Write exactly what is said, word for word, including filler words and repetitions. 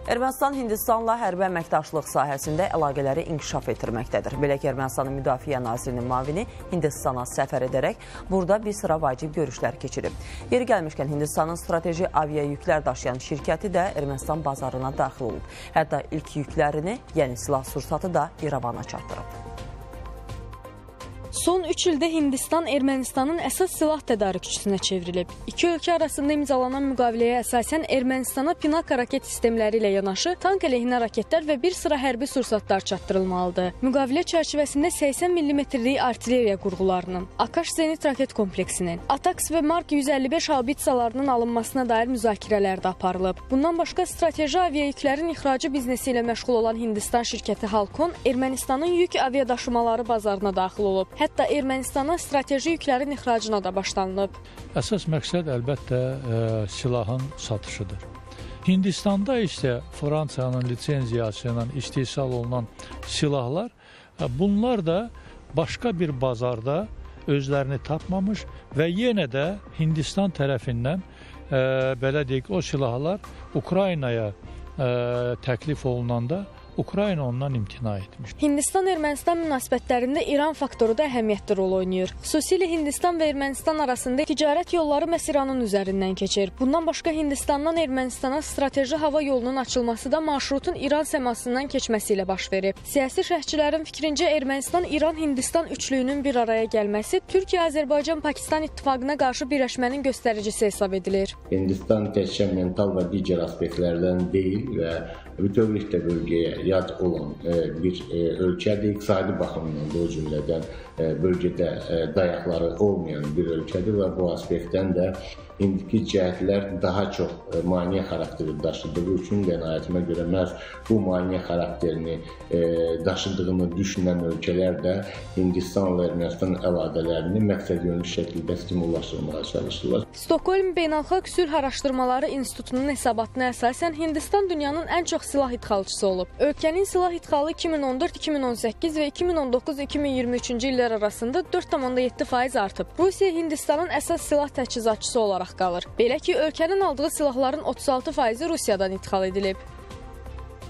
Ermənistan Hindistanla hərbi əməkdaşlıq sahəsində əlaqələri inkişaf etdirməkdədir. Belə ki, Ermənistanın Müdafiə Nazirinin müavini Hindistana səfər edərək burada bir sıra vacib görüşlər keçirib. Yeri gəlmişkən Hindistanın strateji avia yüklər daşıyan şirkəti də Ermənistan bazarına daxil olub. Hətta ilk yüklərini, yəni silah sursatı da İrəvana çatdırıb. Son üç ildə Hindistan Ermənistanın əsas silah tədarükçüsünə çevrilib. İki ölkə arasında imzalanan müqaviləyə əsasən Ermənistana Pinaka raket sistemləri ilə yanaşı tank əleyhinə raketlər və bir sıra hərbi sursatlar çatdırılmalıdır. Müqavilə çərçivəsində səksən millimetrlik artilleriya qurğularının, Akash Zenit raket kompleksinin, Ataks və Mark yüz əlli beş haubitsalarının alınmasına dair müzakirələr də aparılıb. Bundan başqa strateji aviayüklərin ixracı biznesi ilə məşğul olan Hindistan şirkəti Halkon Ermənistanın yük aviadaşımaları bazarına daxil olub. Hətta Ermənistana strateji yüklərin ixracına da başlanılıb. Əsas məqsəd əlbəttə e, silahın satışıdır. Hindistanda isə Fransanın lisenziyası ilə istehsal olunan silahlar, e, bunlar da başqa bir bazarda özlərini tapmamış və yenə də Hindistan tərəfindən e, belə deyək, o silahlar Ukraynaya e, təklif olunanda Ukrayna ondan imtina etmiş. Hindistan-Ermənistan münasibətlərində İran faktoru da əhəmiyyətli rol oynayır. Xüsusilə Hindistan və Ermənistan arasında ticarət yolları məhz İranın üzərindən keçir. Bundan başqa Hindistandan Ermənistana strateji hava yolunun açılması da marşrutun İran səmasından keçməsi ilə baş verib. Siyasi şərhçilərin fikrincə Ermənistan-İran-Hindistan üçlüyünün bir araya gəlməsi Türkiyə-Azərbaycan-Pakistan ittifaqına qarşı birləşmənin göstəricisi hesab edilir. Hindistan təkcə mental və digər aspektlərdən deyil və bütövlükdə bölgəyə yad olan bir ölkədir. İqtisadi baxımdan da o cümlədən bölgədə dayaqları olmayan bir ölkədir və bu aspektdən də indiki cəhətlər daha çox maneə xarakteri daşıdığı üçün qənaətimə görə məhz bu maneə xarakterini daşıdığını düşünən ölkələr də Hindistanla Ermənistan əlaqələrini məqsədyönlü şəkildə stimullaşdırmağa çalışırlar. Stockholm Beynəlxalq Sülh Araşdırmaları İnstitutunun hesabatına əsasən Hindistan dünyanın ən çox silah idxalçısı olub. Ölkənin silah idxalı iki min on dörd iki min on səkkiz və iki min on doqquz iki min iyirmi üçüncü illər arasında dörd tam yeddi faiz artıb. Rusiya Hindistanın əsas silah təchizatçısı olaraq qalır. Belə ki, ölkənin aldığı silahların otuz altı faizi Rusiyadan idxal edilib.